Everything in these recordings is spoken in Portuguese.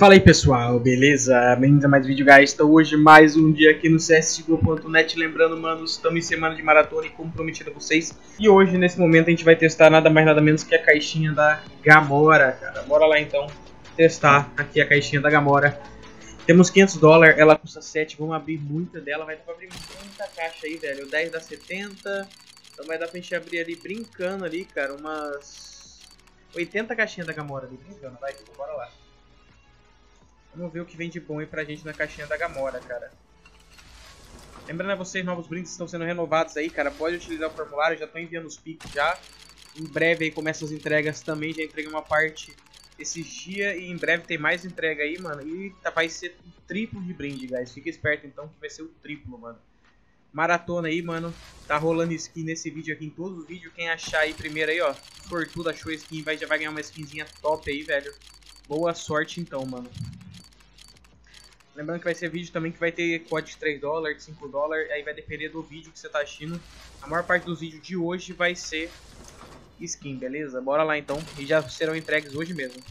Fala aí pessoal, beleza? Bem-vindos a mais vídeo, guys. Então hoje mais um dia aqui no CSGO.net. Lembrando, mano, estamos em semana de maratona e como prometido a vocês. E hoje, nesse momento, a gente vai testar nada mais nada menos que a caixinha da Gamora, cara. Bora lá então testar aqui a caixinha da Gamora. Temos 500 dólares, ela custa 7, vamos abrir muita dela. Vai dar pra abrir muita caixa aí, velho. O 10 dá 70, então vai dar pra gente abrir ali brincando ali, cara. Umas 80 caixinhas da Gamora ali, brincando. Vai, bora lá. Vamos ver o que vem de bom aí pra gente na caixinha da Gamora, cara. Lembrando a vocês, novos brindes estão sendo renovados aí, cara. Pode utilizar o formulário, já tô enviando os pics já. Em breve aí começam as entregas também, já entreguei uma parte esses dias. E em breve tem mais entrega aí, mano. E vai ser o triplo de brinde, guys. Fica esperto então que vai ser o triplo, mano. Maratona aí, mano. Tá rolando skin nesse vídeo aqui, em todos os vídeos. Quem achar aí primeiro aí, ó. Sortudo achou skin, já vai ganhar uma skinzinha top aí, velho. Boa sorte então, mano. Lembrando que vai ser vídeo também que vai ter código de 3 dólares, de 5 dólares, aí vai depender do vídeo que você tá assistindo. A maior parte dos vídeos de hoje vai ser skin, beleza? Bora lá então, e já serão entregues hoje mesmo.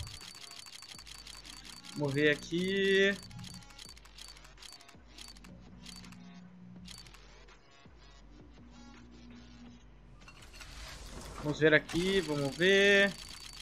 Vamos ver aqui. Vamos ver aqui, vamos ver.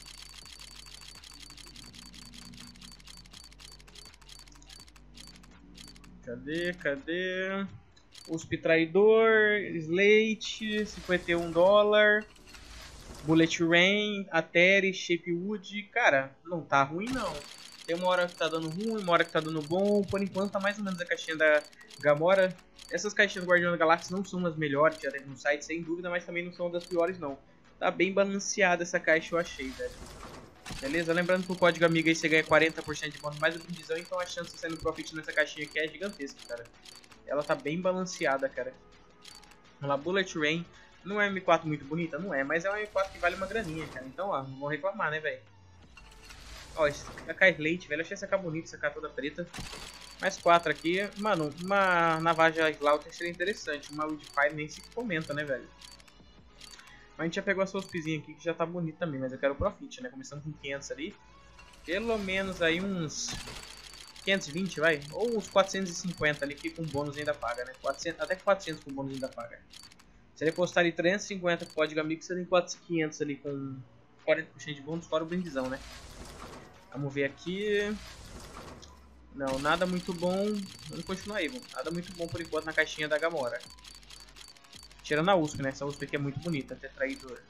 Cadê? USP Traidor, Slate, 51 dólar, Bullet Rain, Ateri, Shapewood. Cara, não tá ruim não. Tem uma hora que tá dando ruim, uma hora que tá dando bom. Por enquanto tá mais ou menos a caixinha da Gamora. Essas caixinhas do Guardião da Galáxia não são as melhores que já teve no site, sem dúvida, mas também não são das piores não. Tá bem balanceada essa caixa, eu achei, velho. Beleza? Lembrando que o código amigo aí você ganha 40% de bônus mais o brindizão, então a chance de você sair no profit nessa caixinha aqui é gigantesca, cara. Ela tá bem balanceada, cara. Vamos lá, Bullet Rain. Não é uma M4 muito bonita? Não é, mas é uma M4 que vale uma graninha, cara. Então, ó, não vou reclamar, né, velho? Ó, a AK Slate, velho. Achei essa AK bonita, essa AK toda preta. Mais 4 aqui. Mano, uma Navaja Slaughter seria interessante. Uma Woodfire nem se comenta, né, velho? Mas a gente já pegou a Soulspizinha aqui, que já tá bonita também. Mas eu quero o Profit, né? Começando com 500 ali. Pelo menos aí uns 520, vai? Ou uns 450 ali, que com bônus ainda paga, né? 400, até 400 com bônus ainda paga. Se ele postar ali 350 com código amigo, você tem 500 ali com 40% de bônus, fora o brindizão, né? Vamos ver aqui. Não, nada muito bom. Vamos continuar aí, vamos. Nada muito bom por enquanto na caixinha da Gamora. Tirando a USP, né? Essa USP aqui é muito bonita, até traidor.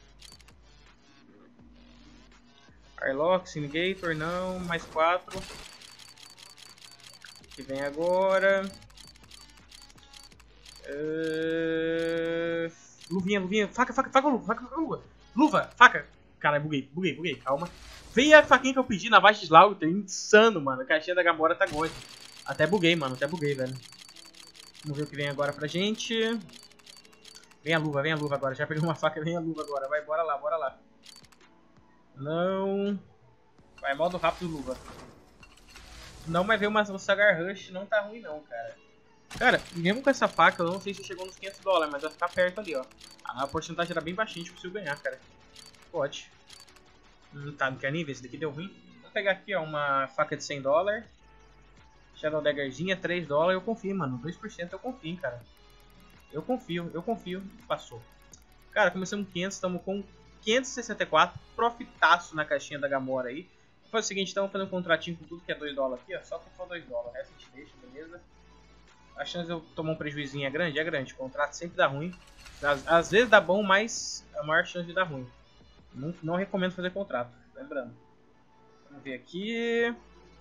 Arlock, Sinigator, não. Mais 4. Que vem agora. Luvinha. Faca, luva. Luva, faca. Caralho, buguei. Calma. Vem a faquinha que eu pedi na Navaja de Slaughter. Insano, mano. A caixinha da Gamora tá god. Até buguei, mano. Velho. Vamos ver o que vem agora pra gente. Vem a luva agora. Já peguei uma faca, vem a luva agora. Vai, bora lá. Não. Vai, modo rápido, luva. Não, mas veio uma Sagar Rush. Não tá ruim, não, cara. Cara, mesmo com essa faca, eu não sei se chegou nos 500 dólares, mas vai ficar perto ali, ó. A porcentagem era bem baixinha, a gente conseguiu ganhar, cara. Pode. Tá, não quer nem ver, esse daqui deu ruim. Vou pegar aqui, ó, uma faca de 100 dólares. Shadow Daggerzinha, 3 dólares. Eu confio, mano. 2% eu confio, cara. Eu confio. Passou. Cara, começamos com 500, estamos com 564. Profitaço na caixinha da Gamora aí. Vou fazer o seguinte, então, vamos fazer um contratinho com tudo que é 2 dólares aqui, ó. Só for 2 dólares. O resto a gente deixa, beleza? A chance de eu tomar um prejuizinho é grande? É grande. O contrato sempre dá ruim. Às vezes dá bom, mas a maior chance de dar ruim. Não recomendo fazer contrato, lembrando. Vamos ver aqui.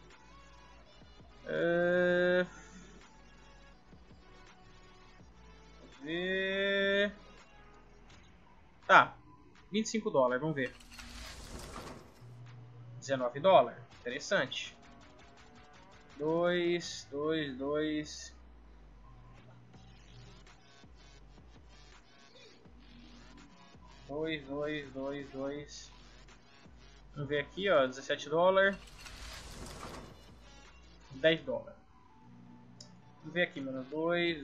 Vamos ver. Tá. 25 dólares, vamos ver. 19 dólares. Interessante. 2. 2. Vamos ver aqui, ó, 17 dólares. 10 dólares. Vamos ver aqui, mano. 2.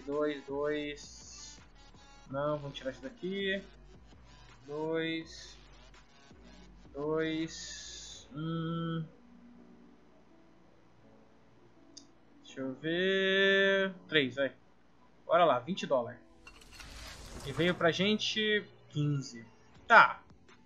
Não, vamos tirar isso daqui. 2. Deixa eu ver... 3, vai. Bora lá, 20 dólares. E veio pra gente 15. Tá.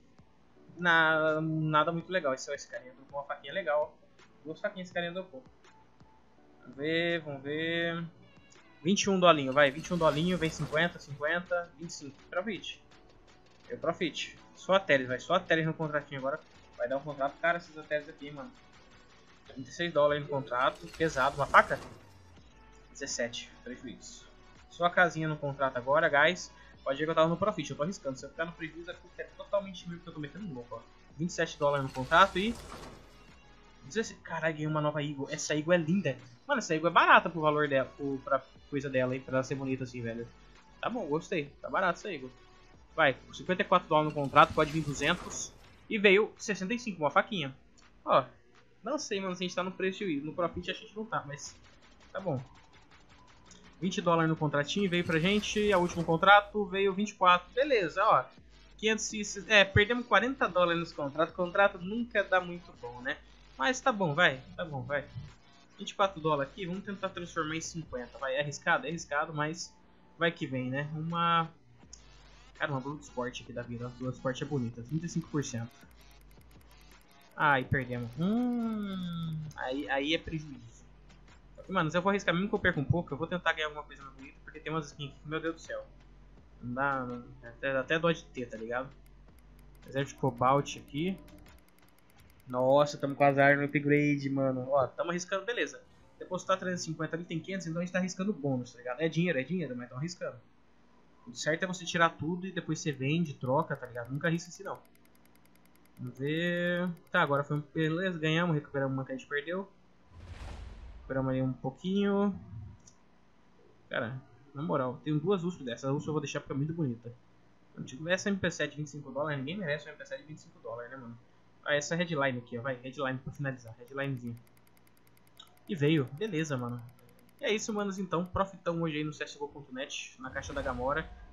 Nada muito legal. Esse carinha dropou uma faquinha legal. 2 faquinhas esse carinha dropou. Vamos ver. 21 dolinho, vai. 21 dolinho, vem 50, 50, 25. Profit. Eu profit. Só a Teles, vai. Só a Teles no contratinho agora. Vai dar um contrato cara esses Teles aqui, mano. 36 dólares no contrato. Pesado. Uma faca? 17. Prejuízo. Só a casinha no contrato agora, guys. Pode ver que eu tava no profit. Eu tô arriscando. Se eu ficar no prejuízo, é totalmente meu que eu tô metendo louco, ó. 27 dólares no contrato e... 16... Caralho, ganhei uma nova Eagle. Essa Eagle é linda. Mano, essa Eagle é barata pro valor dela. Pra coisa dela, hein. Pra ela ser bonita assim, velho. Tá bom, gostei. Tá barato essa Eagle. Vai, 54 dólares no contrato. Pode vir 200. E veio 65, uma faquinha. Ó. Não sei, mano, se a gente tá no prejuízo. No profit a gente não tá, mas... Tá bom. 20 dólares no contratinho veio pra gente. O último contrato veio 24. Beleza, ó. 500... perdemos 40 dólares nos contratos. O contrato nunca dá muito bom, né? Mas tá bom, vai. Tá bom, vai. 24 dólares aqui. Vamos tentar transformar em 50. Vai, é arriscado, mas vai que vem, né? Cara, uma Blood Sport aqui da vida. A Blood Sport é bonita. 35%. Ai, perdemos. Aí é prejuízo. Mano, se eu for arriscar, mesmo que eu perca um pouco, eu vou tentar ganhar alguma coisa mais bonita, porque tem umas skins aqui que, meu Deus do céu. Não dá, até dó de ter, tá ligado? Reserva de Cobalt aqui. Nossa, tamo com azar no upgrade, mano. Ó, tamo arriscando, beleza. Depositar 350 ali, tem 500, então a gente tá arriscando bônus, tá ligado? É dinheiro, mas tamo arriscando. O certo é você tirar tudo e depois você vende, troca, tá ligado? Nunca arrisca assim, não. Vamos ver... Tá, agora foi um... Beleza, ganhamos, recuperamos uma que a gente perdeu. Recuperamos ali um pouquinho. Cara, na moral, tenho 2 USP dessas. A USP eu vou deixar porque é muito bonita. Essa MP7 de 25 dólares, ninguém merece uma MP7 de 25 dólares, né, mano? Ah, essa headline aqui, ó. Vai, headline pra finalizar. Headlinezinho. E veio. Beleza, mano. E é isso, manos, então. Profitão hoje aí no CSGO.net, na caixa da Gamora.